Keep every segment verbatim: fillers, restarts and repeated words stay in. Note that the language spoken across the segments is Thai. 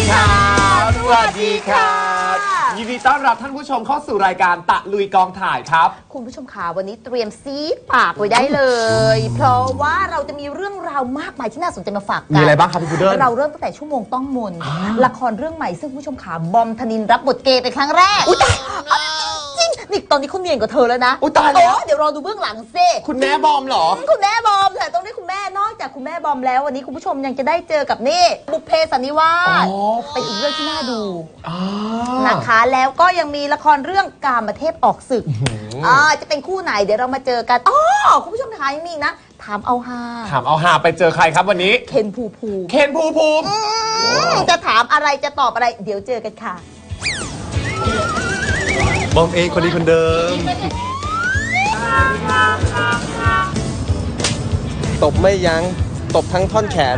ครับสวัสดีครับยินดีต้อนรับท่านผู้ชมเข้าสู่รายการตะลุยกองถ่ายครับคุณผู้ชมค่ะวันนี้เตรียมซีดปากไว้ได้เลย เพราะว่าเราจะมีเรื่องราวมากมายที่น่าสนใจมาฝากกันมีอะไรบ้างครับพี่พุดเดิ้ลเราเริ่มตั้งแต่ชั่วโมงต้องมนละครเรื่องใหม่ซึ่งคุณผู้ชมค่ะบอมธนินรับบทเกย์เป็นครั้งแรกอุ้ยตายจริงนี่ตอนนี้เขาเนียนกว่าเธอแล้วนะอุ้ยตายแล้วเดี๋ยวรอดูเบื้องหลังซิคุณแม่บอมเหรอคุณแม่บอมแต่ต้องเรียกคุณแม่นอกจากคุณแม่บอมแล้ววันนี้คุณผู้ชมยังจะได้เจอกับนี่บุพเพสันนิวาสเป็นอีกเรื่องที่น่าดูนะคะแล้วก็ยังมีละครเรื่องกามเทพออกศึกอ่าจะเป็นคู่ไหนเดี๋ยวเรามาเจอกันอ๋อคุณผู้ชมทายมีนะถามเอาฮาถามเอาฮาไปเจอใครครับวันนี้เคนภูมิภูมิเคนภูมิภูมิจะถามอะไรจะตอบอะไรเดี๋ยวเจอกันค่ะบอมเองคนนี้คนเดิมตบไม่ยั้งตบทั้งท่อนแขน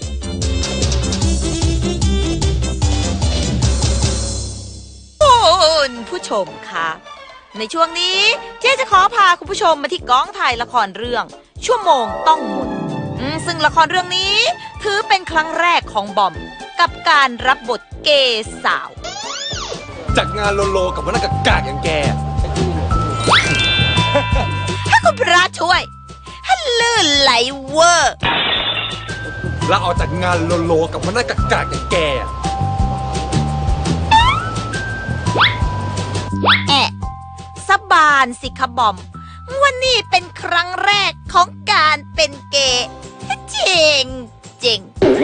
คุณผู้ชมคะในช่วงนี้เจ๊จะขอพาคุณผู้ชมมาที่กองถ่ายละครเรื่องชั่วโมงต้องหมุนซึ่งละครเรื่องนี้ถือเป็นครั้งแรกของบอมกับการรับบทเกย์สาวจากงานโลโลกับวันนักกากอย่างแกให้คุณพระช่วยให้ลื่นไหลเวอร์แล้วออกจากงานโลโลกับวันนักกากอย่างแกแอะสบานสิคะบอมวันนี้เป็นครั้งแรกของการเป็นเกย์เจ๋งเจ๋ง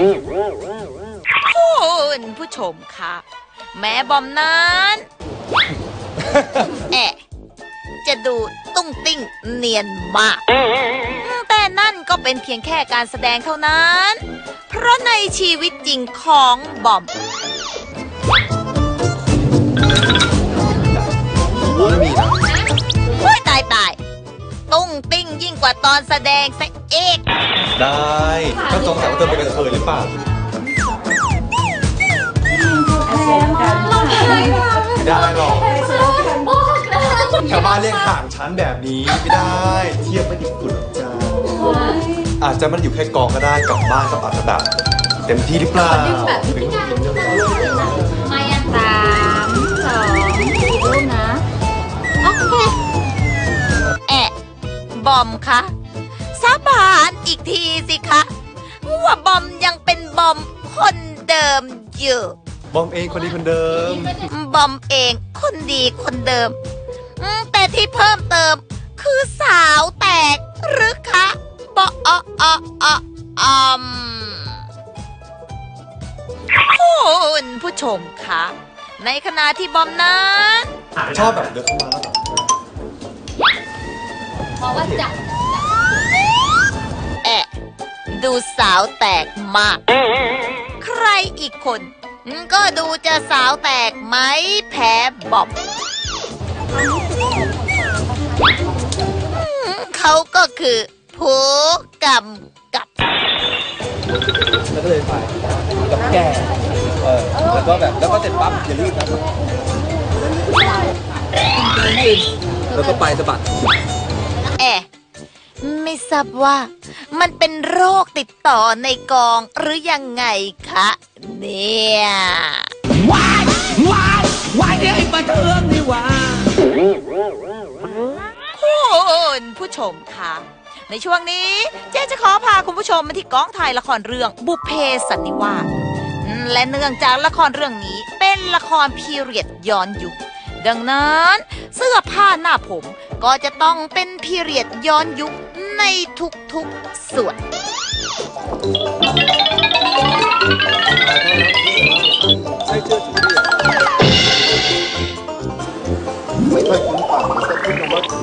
คุณผู้ชมคะแม่บอมนั้นแอะจะดูตุ้งติ้งเนียนมากแต่นั่นก็เป็นเพียงแค่การแสดงเท่านั้นเพราะในชีวิตจริงของบอมโอ้ยตายตายตุ้งติ้งยิ่งกว่าตอนแสดงซะเอกได้ก็สงสัยว่าเธอเป็นกระเทยหรือเปล่าไม่ได้หรอกชาวบ้านเรียกห่างชั้นแบบนี้ไม่ได้เทียบไม่ติดกุฎจ้าอาจจะมันอยู่แค่กองก็ได้กลับบ้านก็อาจจะแบบเต็มที่หรือเปล่าไม่อันสามสองรูปนะโอเคแอะบอมคะสาบานอีกทีสิคะว่าบอมยังเป็นบอมคนเดิมอยู่บอมเองคนดีคนเดิมบอมเองคนดีคนเดิมแต่ที่เพิ่มเติมคือสาวแตกหรือคะบออออออมคุณผู้ชมคะในขณะที่บอมนั้นชอบแบบเดินเข้ามาแล้วเพราะว่าจับแอะดูสาวแตกมากใครอีกคนก็ดูจะสาวแตกไหมแพ้บอมเขาก็คือผู้กำกับแล้วก็เลยไปกับแกเออแล้วก็แบบแล้วก็เสร็จปั๊บอย่ารีบนะแล้วก็ไปสะบัดแอะไม่ทราบว่ามันเป็นโรคติดต่อในกองหรือยังไงคะเนี่ยวายวายวายเนี่ยไอ้ปลาเทืองนี่วะคุณผู้ชมคะในช่วงนี้เจ๊จะขอพาคุณผู้ชมมาที่กองถ่ายละครเรื่องบุพเพสันนิวาสและเนื่องจากละครเรื่องนี้เป็นละครพีเรียดย้อนยุคดังนั้นเสื้อผ้าหน้าผมก็จะต้องเป็นพีเรียดย้อนยุคในทุกๆส่วนไม่เชื่อถือไม่เคยคุ้นปากจะพูดคำว่า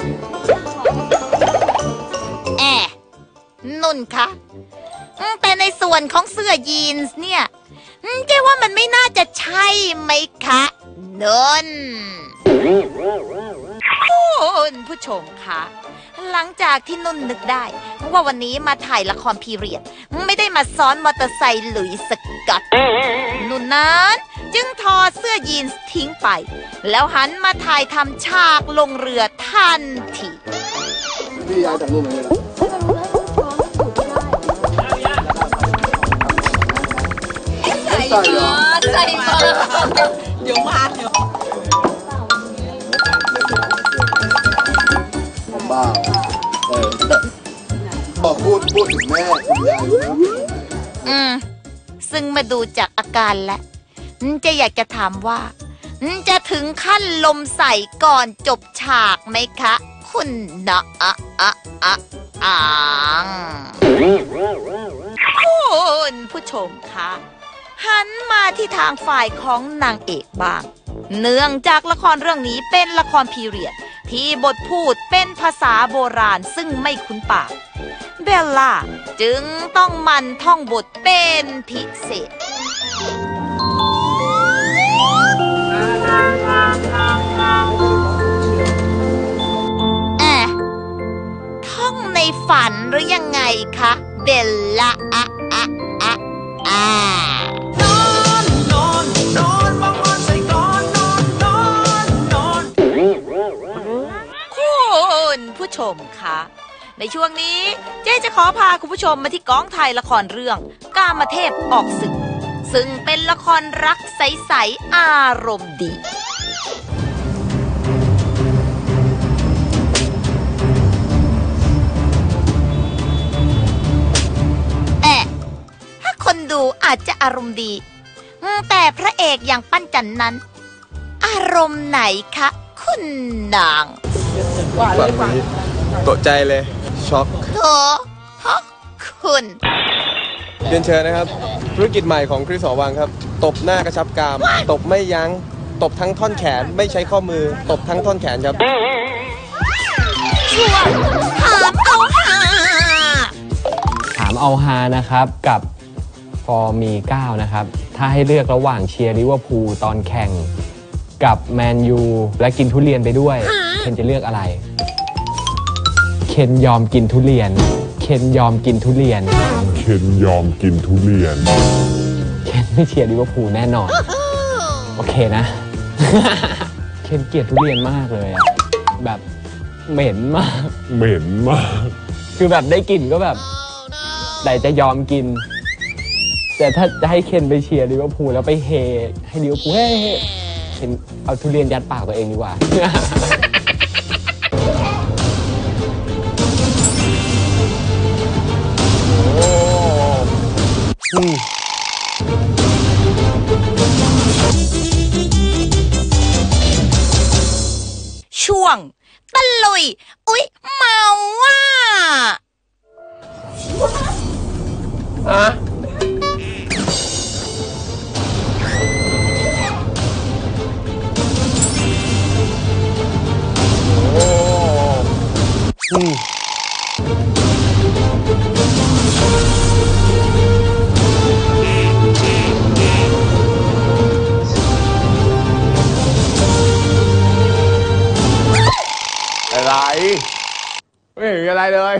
แอะนุ่นคะแต่ในส่วนของเสื้อยีนส์เนี่ยเจ๊ว่ามันไม่น่าจะใช่ไหมคะนุ่นคุณผู้ชมคะหลังจากที่นุ่นนึกได้ว่าวันนี้มาถ่ายละครพีเรียดไม่ได้มาซ้อนมอเตอร์ไซค์หลุยส์สกัดนุ่นนั้นจึงถอดเสื้อยีนส์ทิ้งไปแล้วหันมาถ่ายทำฉากลงเรือทันทีพี่ยายจากรูปไหนใส่เหรออะไรเปิดเดี๋ยวมาเดี๋ยวบ้าเออบอกพูดพูดถึงแม่คุณยายนะอืมซึ่งมาดูจากอาการแล้วจะอยากจะถามว่าจะถึงขั้นลมใส่ก่อนจบฉากไหมคะ คุณนะอะอะอะอ่างคุณผู้ชมคะหันมาที่ทางฝ่ายของนางเอกบ้างเนื่องจากละครเรื่องนี้เป็นละครพีเรียดที่บทพูดเป็นภาษาโบราณซึ่งไม่คุ้นปากเบลล่าจึงต้องมันท่องบทเป็นพิเศษแอะท่องในฝันหรือยังไงคะเบลล่าอะอะอะอะนอนนอนนอนบางวันใส่ก่อนนอนนอนนอนคุณผู้ชมคะในช่วงนี้เจ๊จะขอพาคุณผู้ชมมาที่กองถ่ายละครเรื่องกามเทพออกศึกซึ่งเป็นละครรักใสๆอารมณ์ดีแอะถ้าคนดูอาจจะอารมณ์ดีแต่พระเอกอย่างปั้นจันนั้นอารมณ์ไหนคะคุณนางฝั่งนี้ตกใจเลยช็อกโถฮะคุณเรียนเชิญนะครับธุรกิจใหม่ของคริสหอวังครับตบหน้ากระชับกรามตบไม่ยั้งตบทั้งท่อนแขนไม่ใช้ข้อมือตบทั้งท่อนแขนครับช่วงถามเอาฮาถามเอาฮานะครับกับฟอร์มีเก้านะครับถ้าให้เลือกระหว่างเชียร์ลิเวอร์พูลตอนแข่งกับแมนยูและกินทุเรียนไปด้วยเคนจะเลือกอะไรเคนยอมกินทุเรียนเคนยอมกินทุเรียนเคนยอมกินทุเรียนเคนไม่เชียร์ลิเวอร์พูลแน่นอนโอเคนะเคนเกลียดทุเรียนมากเลยอะแบบเหม็นมากเหม็นมากคือแบบได้กลิ่นก็แบบแต่จะยอมกินแต่ถ้าจะให้เคนไปเชียร์ลิเวอร์พูลแล้วไปเฮให้ลิเวอร์พูลเฮ้เคนเอาทุเรียนยัดปากตัวเองดีกว่าช่วงตะลุยอุ๊ยเมาว่ะอะโอ้อืมอะไรไม่เห็นอะไรเลย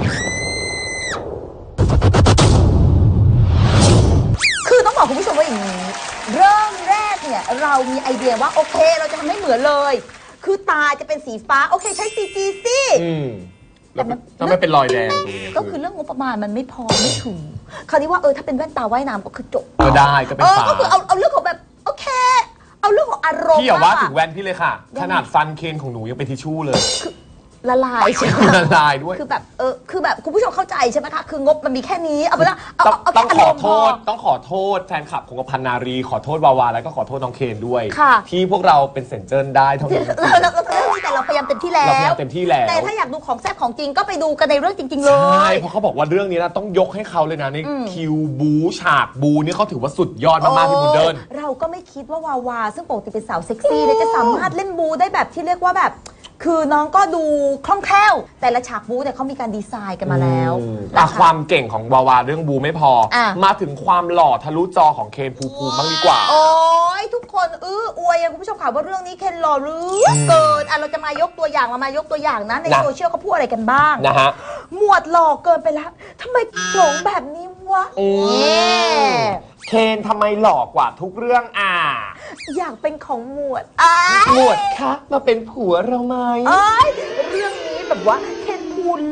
คือต้องบอกคุณผู้ชมว่าอย่างนี้เริ่มแรกเนี่ยเรามีไอเดียว่าโอเคเราจะทำให้เหมือนเลยคือตาจะเป็นสีฟ้าโอเคใช้ ซี จี สิแต่มันถ้าไม่เป็นรอยแดงตรงนี้ก็คือเรื่องงบประมาณมันไม่พอไม่ถึงคราวนี้ว่าเออถ้าเป็นแว่นตาว่ายน้ำก็คือจบก็ได้ก็เป็นฟ้าก็คือเอาเอาเรื่องของแบบโอเคเอาเรื่องของอารมณ์พี่อย่าว่าถึงแว่นพี่เลยค่ะขนาดฟันเคนของหนูยังเป็นทิชชู่เลยละลายใช่ไหมละลายด้วยคือแบบเออคือแบบคุณผู้ชมเข้าใจใช่ไหมคะคืองบมันมีแค่นี้เอาไปละต้องขอโทษต้องขอโทษแฟนคลับของพันนารีขอโทษวาวาแล้วก็ขอโทษน้องเคนด้วยที่พวกเราเป็นเซนเจอร์ได้เท่านี้แต่เราพยายามเต็มที่แล้วเราพยายามเต็มที่แล้วแต่ถ้าอยากดูของแซ่บของจริงก็ไปดูกันในเรื่องจริงๆเลยใช่เพราะเขาบอกว่าเรื่องนี้นะต้องยกให้เขาเลยนะในคิวบูฉากบูนี่เขาถือว่าสุดยอดมากๆพี่บุญเดินเราก็ไม่คิดว่าวาวาซึ่งปกติเป็นสาวเซ็กซี่จะสามารถเล่นบูได้แบบที่เรียกว่าแบบคือน้องก็ดูคล่องแคล่วแต่ละฉากบู๊เนี่ยเขามีการดีไซน์กันมาแล้วแต่ความเก่งของวาวาเรื่องบูไม่พอมาถึงความหล่อทะลุจอของเคนภูมิภูมิบ้างดีกว่าโอ้ยทุกคนอื้ออวยคุณผู้ชมข่าวว่าเรื่องนี้เคนหล่อหรือเกินอ่ะเราจะมายกตัวอย่างเรามายกตัวอย่างนะในโซเชียลเขาพูดอะไรกันบ้างนะฮะหมวดหล่อเกินไปแล้วทำไมหลงแบบนี้วะเคนทำไมหล่อกว่าทุกเรื่องอ่ะอยากเป็นของหมวดหมวดคะมาเป็นผัวเราไหมเรื่องนี้แบบว่าเคนพูนห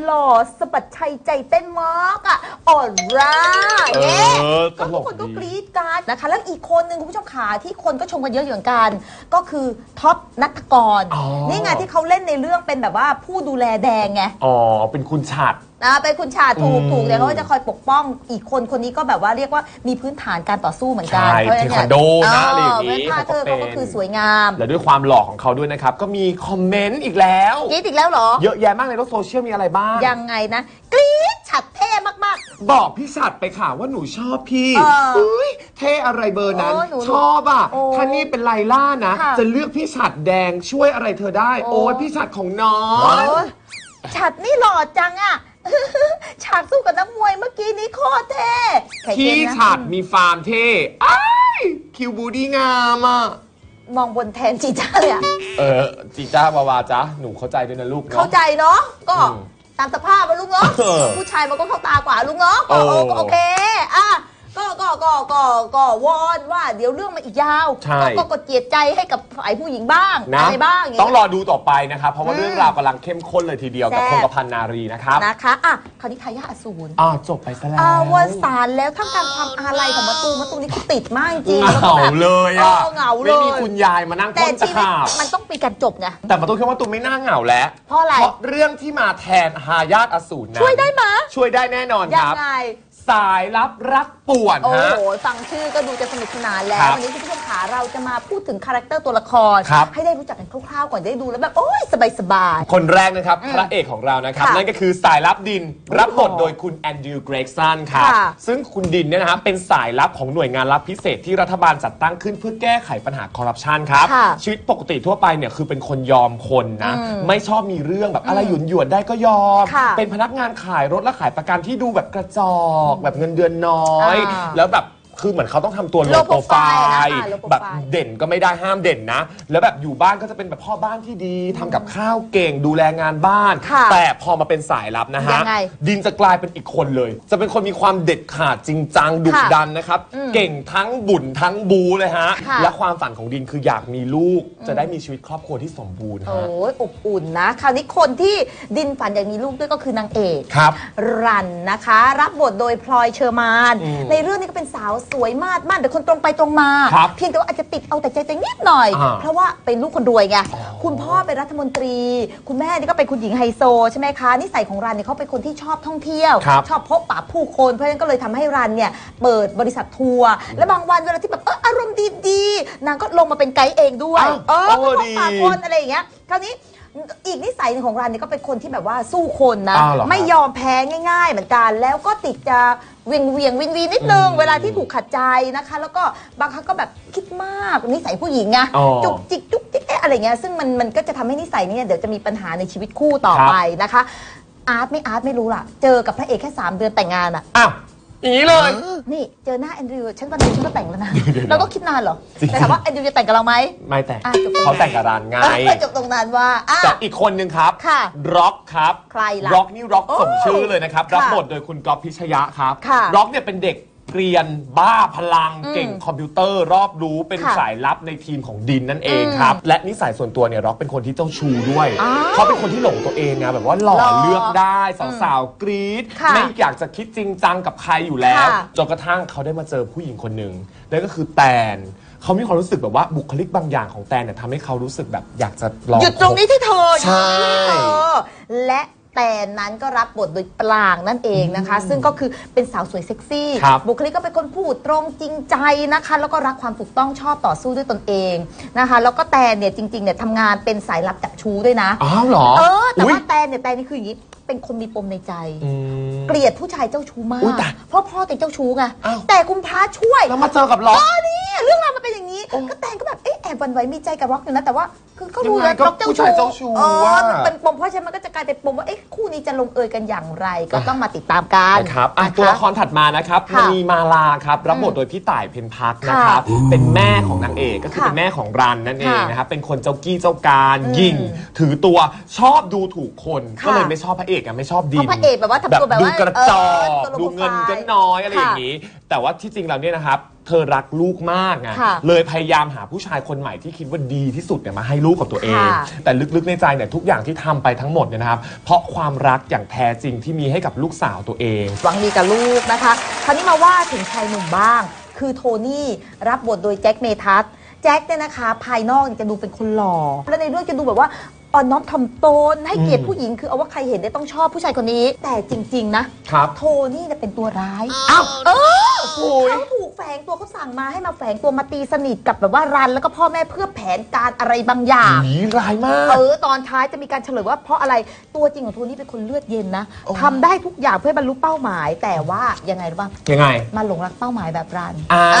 หล่อสะบัดชัยใจเต้นมากอ่ะออร่าเอเนี่ยอตก็ลทุกกคนก็ดีกรี๊ดกันนะคะ แล้วอีกคนนึงคุณผู้ชมขาที่คนก็ชมกันเยอะเหมือนกัน ก็คือท็อปณัฐกรอ๋อนี่ไงที่เขาเล่นในเรื่องเป็นแบบว่าผู้ดูแลแดงไงอ๋อเป็นคุณฉัตรนะเป็นคุณชาถูกอืมถูกเนี่ยเขาก็จะคอยปกป้องอีกคนคนนี้ก็แบบว่าเรียกว่ามีพื้นฐานการต่อสู้เหมือนกันใช่เพราะฉะเทควันโดนะอะไรอย่างนี้นี้ท่าเธอเขาก็คือสวยงามและด้วยความหล่อของเขาด้วยนะครับ ก็มีคอมเมนต์อีกแล้วกรี๊ดอีกแล้วเหรอเยอะแยะมากในโลกโซเชียลมีอะไรบ้างยังไงนะกรี๊ดฉัดเท่มากบอกพี่ฉัดไปค่ะว่าหนูชอบพี่เอออุ้ยเท่อะไรเบอร์นั้นโอ้หนูชอบอ่ะโอ้ถ้านี่เป็นไลล่านะค่ะจะเลือกพี่ฉัดแดงช่วยอะไรเธอได้โอ้โอ้ยพี่ฉัดของน้อๆโอ้งยฉัดนี่หล่อจังอ่ะ ฉากสู้กับนักมวยเมื่อกี้นี้โคตรเท่ไข่เค็พี่มนะฉัดมีฟาร์มเท่อ้ายคิวบูดี้งามอ่ะมองบนแทนจีจ้าเลยอะเออจีจ้าวาวาจ้าหนูเข้าใจด้วยนะลูกเนาะเข้าใจเนาะก็อืมตามสภาพมาลุงเนาะเออผู้ชายมันก็เข้าตากว่าลุงเนาะก็โอ้โอโอเคอ่ะก็ก็ก็ก็ก็วอนว่าเดี๋ยวเรื่องมันอีกยาวใช่ก็ก็กดเจียดใจให้กับฝ่ายผู้หญิงบ้างนะอะไรบ้างอย่างต้องเงี้ยรอดูต่อไปนะครับ เพราะว่าอืมเรื่องราวกำลังเข้มข้นเลยทีเดียวกับแซ่คบงกระพันนารีนะครับนะคะอ่ะคราวนี้ทายาทอสูรอ่าจบไปซะแล้วอาวสานแล้วท่ามกลางความอาลัยของมะตูมมะตูมนี่ก็ติดมากจริงเหแล้วก็งาแบบเลยอ่ะเออเหงาเลยไม่มีคุณยายมานั่งแต่พ่นตะชีวิตขาบมันต้องมีการจบไงแต่มาตุ้มคิดว่าตุ้มไม่น่าเหงาแล้วเพราะอะไรเพราะเรื่องที่มาแทนหายาทอสูรนั้นช่วยได้ไหมช่วยได้แน่นอนยัคงรับไงสายลับรักป่วนโอ้ฮะโห ฟังชื่อก็ดูจะสนุกสนานแล้ครัวบวันนี้คุณผู้ชมขาเราจะมาพูดถึงคาแรคเตอร์ตัวละครครับให้ได้รู้จักกันคร่าวๆก่อนได้ดูแล้วแบบ โอ้ยสบายคนแรกนะครับพระเอกของเรานะครับค่ะนั่นก็คือสายลับดิน รับบทโดยคุณแอนดรูว์เกรกสันครับค่ะซึ่งคุณดินเนี่ยนะครับเป็นสายลับของหน่วยงานลับพิเศษที่รัฐบาลจัดตั้งขึ้นเพื่อแก้ไขปัญหาคอร์รัปชันครับค่ะชีวิตปกติทั่วไปเนี่ยคือเป็นคนยอมคนนะอืมไม่ชอบมีเรื่องแบบอะไรหยุนหยวนๆได้ก็ยอมค่ะเป็นพนักงานขายรถและขายประกันที่ดูแบบกระจอกแบบเงินเดือนน้อยอ่าแล้วแบบคือเหมือนเขาต้องทำตัวโล low โปรไฟ profile ล์นะคะ low profile แบบเด่นก็ไม่ได้ห้ามเด่นนะ แล้วแบบอยู่บ้านก็จะเป็นแบบพ่อบ้านที่ดีทำกับข้าวเก่งดูแลงานบ้านค่ะแต่พอมาเป็นสายลับนะฮะยังไงดินจะกลายเป็นอีกคนเลย จะเป็นคนมีความเด็ดขาดจริงจังดุค่ะดันนะครับอืมเก่งทั้งบุญทั้งบูเลยฮะค่ะและความฝันของดินคืออยากมีลูก จะได้มีชีวิตครอบครัวที่สมบูรณ์โอ้ฮะยอบอุ่นนะ คราวนี้คนที่ดินฝันอยากมีลูกด้วยก็คือนางเอกครับรันนะคะ รับบทโดยพลอยเชอร์มานอืมในเรื่องนี้ก็เป็นสาวสวยมากมากแต่คนตรงไปตรงมาครับเพียงแต่ว่าอาจจะติดเอาแต่ใจแต่นิดหน่อยอ่าเพราะว่าเป็นลูกคนรวยไงอ๋อคุณพ่อเป็นรัฐมนตรี คุณแม่นี่ก็เป็นคุณหญิงไฮโซใช่ไหมคะ นิสัยของรันเนี่ยเขาเป็นคนที่ชอบท่องเที่ยวครับชอบพบปะผู้คนเพราะฉะนั้นก็เลยทำให้รันเนี่ยเปิดบริษัททัวร์และบางวันเวลาที่แบบเอออารมณ์ดีๆนางก็ลงมาเป็นไกด์เองด้วยอ้าวเออโอ้ก็พบดีปะคนอะไรอย่างเงี้ยคราวนี้อีกนิสัยหนึ่งของรันเนี่ยก็เป็นคนที่แบบว่าสู้คนนะอ้าวเหรอครับไม่ยอมแพ้ง่าย ๆ เหมือนกัน แล้วก็ติดจะเวียงเวียงวินวีนิดนึงอืมเวลาที่ถูกขัดใจนะคะ แล้วก็บางครั้งก็แบบคิดมากนิสัยผู้หญิงไงอ๋อจุกจิกจุกจิกเอ๊ะอะไรเงี้ยซึ่งมันมันก็จะทำให้นิสัยเนี้เดี๋ยวจะมีปัญหาในชีวิตคู่ต่อครับไปนะคะอาร์ตไม่อาร์ตไม่รู้ล่ะ เจอกับพระเอกแค่สามเดือนแต่งงานอะอ้าวอย่างนี้เลยนี่เจอหน้าแอนดรูว์ฉันวันนี้ฉันก็แต่งแล้วนะเดี๋ยวๆเราก็คิดนานเหรอจริงแต่ถามว่าแอนดรูว์จะแต่งกับเราไหมไม่แต่งอ่ะจบตรงนั้นเขาแต่งกับรันไงเออจบตรงนั้นว่าอ่ะแต่อีกคนนึงครับค่ะร็อกครับใครล่ะร็อกนี่ร็อกโอ้สมชื่อเลยนะครับค่ะรับบทโดยคุณก๊อฟพิชยะครับค่ะร็อกเนี่ยเป็นเด็กเกรียนบ้าพลังอืมเก่งคอมพิวเตอร์รอบรู้เป็นค่ะสายลับในทีมของดินนั่นเองอืมครับ และนิสัยส่วนตัวเนี่ยร็อกเป็นคนที่เจ้าชู้ด้วยอ้าวเขาเป็นคนที่หลงตัวเองนะแบบว่าหล่อหล่อเลือกได้สาวๆกรี๊ดค่ะไม่อยากจะคิดจริงจังกับใครอยู่แล้วค่ะจนกระทั่งเขาได้มาเจอผู้หญิงคนหนึ่งนั่นก็คือแตนเขามีความรู้สึกแบบว่าบุคลิกบางอย่างของแตนเนี่ยทำให้เขารู้สึกแบบอยากจะลองหยุดตรงนี้ที่เธอใช่หยุดตรงนี้ที่เธอและแต่นั้นก็รับบทโดยปลางนั่นเองนะคะ ซึ่งก็คือเป็นสาวสวยเซ็กซี่ครับบุคลิกก็เป็นคนพูดตรงจริงใจนะคะ แล้วก็รักความถูกต้องชอบต่อสู้ด้วยตนเองนะคะ แล้วก็แต่เนี่ยจริงๆเนี่ยทำงานเป็นสายลับจับชู้ด้วยนะอ้าวเหรอเออแต่อุ๊ยว่าแต่เนี่ยแต่นี่คืออย่างนี้เป็นคนมีปมในใจอืมเกลียดผู้ชายเจ้าชู้มาอุ๊ยกตายเพราะพ่อเป็นเจ้าชู้ไงอ้าวแต่คุณพระช่วยแล้วมาเจอกับล็อกเออนี่เรื่องราวมันเป็นอย่างนี้โอ้ก็แตงก็แบบเอ๊ะแอบหวันไหวมีใจกับร็อกอยู่นะแต่ว่าคือก็รู้ยังไงแล้วก็ร็อกเจ้าผู้ชายเจ้าชู้เอออะมันเป็นปมเพราะฉะนั้นมันก็จะกลายเป็นปมว่าเอ๊ะคู่นี้จะลงเอยกันอย่างไร ก็ต้องมาติดตามกันนะครับอ่ะนตัวละครถัดมานะครับค่ะมีมาลาครับรับบทโดยพี่ต่ายเพ็ญพักนะครับ เป็นแม่ของนางเอกก็คือค่ะเป็นแม่ของรันนั่นเองค่ะนะครับเป็นคนเจ้ากี้เจ้าการอืมยิงถือตัวชอบดูถูกคนค่ะก็เลยไม่ชอบพระเอกอะไม่ชอบดินเพราะพระเอกแบบว่าทำตัวแบบดูว่ากระจอกเออดูเงินก็โปรไฟล์น้อยอะไรค่ะอย่างนี้ แต่ว่าที่จริงแล้วเนี่ยนะครับเธอรักลูกมากไงค่ะเลยพยายามหาผู้ชายคนใหม่ที่คิดว่าดีที่สุดเนี่ยมาให้ลูกกับตัวเองค่ะแต่ลึกๆในใจเนี่ยทุกอย่างที่ทำไปทั้งหมดเนี่ยนะครับเพราะความรักอย่างแท้จริงที่มีให้กับลูกสาวตัวเองหวังดีกับลูกนะคะ คราวนี้มาว่าถึงชายหนุ่มบ้าง คือโทนี่รับบทโดยแจ็คเมทัสแจ็คเนี่ยนะคะ ภายนอกจะดูเป็นคนหล่อ และในเรื่องจะดูแบบว่าอ่อนน้อมถ่อมตนให้เกียรติผู้หญิงคือเอาว่าใครเห็นได้ต้องชอบผู้ชายคนนี้ แต่จริงๆนะครับ โทนี่เนี่ยเป็นตัวร้ายอ้าวเออเขาถูกแฝงตัวเขาสั่งมาให้มาแฝงตัวมาตีสนิทกับแบบว่ารันแล้วก็พ่อแม่เพื่อแผนการอะไรบางอย่างผีร้ายมากเออตอนท้ายจะมีการเฉลยว่าเพราะอะไรตัวจริงของโทนี่เป็นคนเลือดเย็นนะทำได้ทุกอย่างเพื่อบรรลุเป้าหมาย แต่ว่ายังไงรู้ป่ะยังไงมาหลงรักเป้าหมายแบบรันอ้าว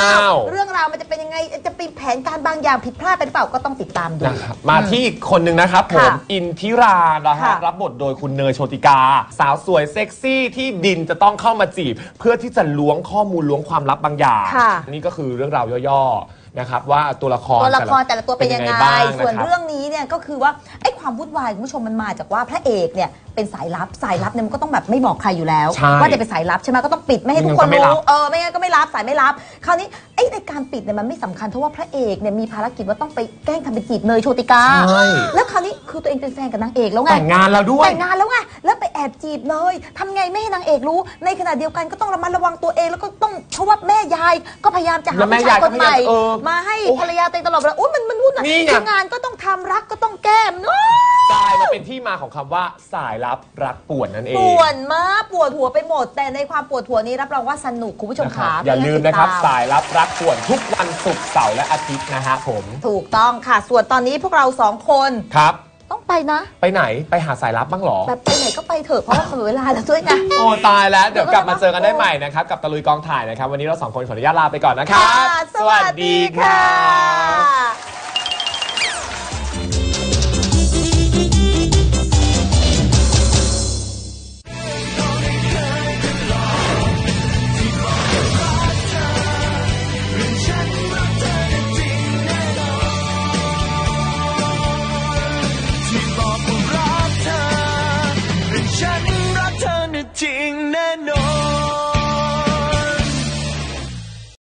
เรื่องราวมันจะเป็นยังไงจะเป็นแผนการบางอย่างผิดพลาดไปหรือเปล่าก็ต้องติดตามดูนะครับมาที่อีกคนหนึ่งนะครับผมค่ะอินทิรานะฮะค่ะรับบทโดยคุณเนยโชติกา สาวสวยเซ็กซี่ที่ดินจะต้องเข้ามาจีบ เพื่อที่จะล้วงข้อมูลล้วงความลับบางอย่างค่ะนี่ก็คือเรื่องราวย่อๆนะครับว่าตัวละครตัวละครแต่ละตัวเป็นยังไงบ้างส่วนนะครับเรื่องนี้เนี่ยก็คือว่าไอ้ความวุ่นวายคุณผู้ชมมันมาจากว่าพระเอกเนี่ยเป็นสายลับสายลับเนี่ยมันก็ต้องแบบไม่บอกใครอยู่แล้วใช่ว่าจะเป็นสายลับใช่ไหมก็ต้องปิดไม่ให้ทุกคนไม่งั้นก็ไม่รับรู้เออไม่งั้นก็ไม่รับสายไม่รับ คราวนี้ไอ้ในการปิดเนี่ยมันไม่สำคัญเพราะว่าพระเอกเนี่ยมีภารกิจว่าต้องไปแกล้งทำเป็นจีบเนยโชติกาใช่แล้วคราวนี้คือตัวเองเป็นแฟนกับนางเอกแล้วไงแต่งงานแล้วด้วยแต่งงานแล้วไง แล้วไปแอบจีบเลยทำไงไม่ให้นางเอกรู้ ในขณะเดียวกันก็ต้องระมัดระวังตัวเองแล้วก็ต้องเพราะว่าแม่ยายก็พยายามจะหาแล้วแม่ผู้ชายคนใหม่ยายก็พยายามเออมาให้โอ้ภรรยาตัวเองตลอดเวลาอุ้ยมันมันวุ่นอะนี่ไงคืองานก็ต้องทำรักก็ต้องแก้มเนอะกลายมาเป็นที่มาของคำว่าสายลับรักป่วนนั่นเองปวดมากปวดหัวไปหมด แต่ในความปวดหัวนี้รับรองว่าสนุกคุณผู้ชมนะคขารับอย่าลืมนะครับสายลับรักป่วนทุกวันศุกร์เสาร์และอาทิตย์นะฮะผมถูกต้องค่ะ ส่วนตอนนี้พวกเราสองคนครับต้องไปนะไปไหนไปหาสายลับบ้างเหรอแบบไปไหนก็ไปเถอะเพราะว่าหมดเวลาแล้วด้วยไงโอ้ตายแล้ว เดี๋ยวกลับมาเจอกันได้ใหม่นะครับ กับตะลุยกองถ่ายนะครับ วันนี้เราสองคนขออนุญาตลาไปก่อนนะครับค่ะสวัสดีค่ะ